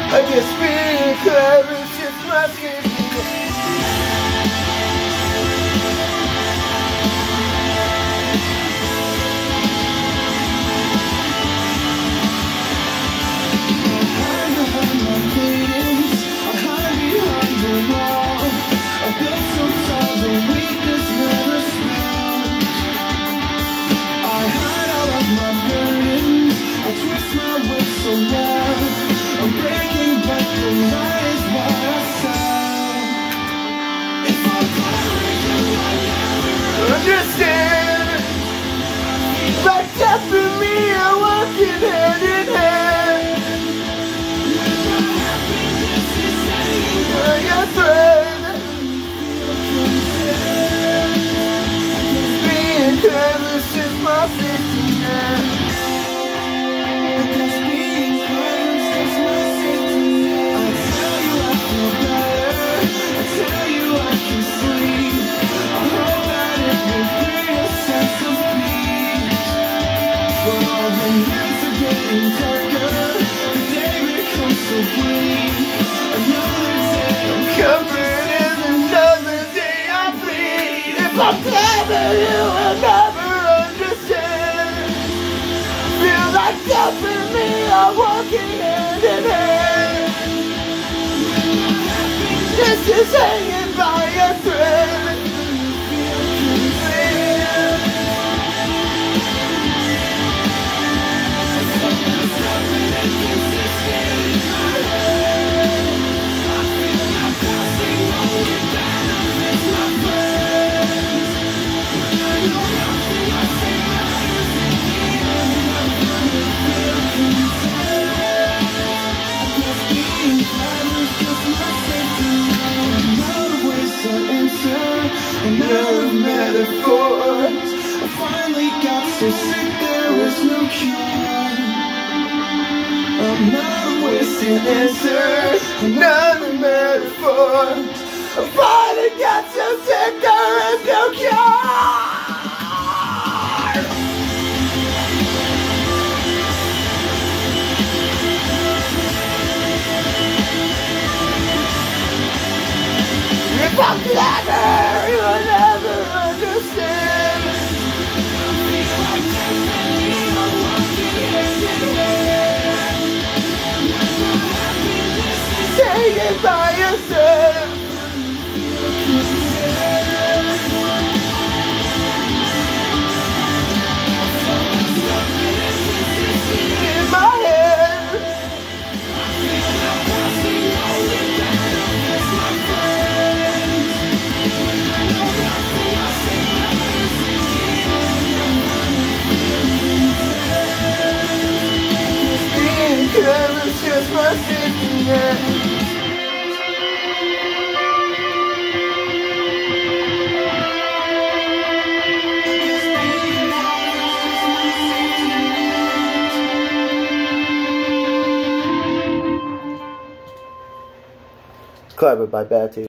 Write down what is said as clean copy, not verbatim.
I guess being clever is just my safety. Understand, like death and me are working hand in hand. Your friend, being careless is my safety net. Comfort is another day I bleed. If I'm clever, you will never understand. Feel like death and me are walking hand in hand. This is hanging by a thread. Another metaphors. I finally got so sick there was no cure. Another wasted answer. Another metaphor. I finally got so sick there is no cure. If I'm clever, you will never understand. Say it by yourself. In my head, it's just my safety net. Clever by Batty.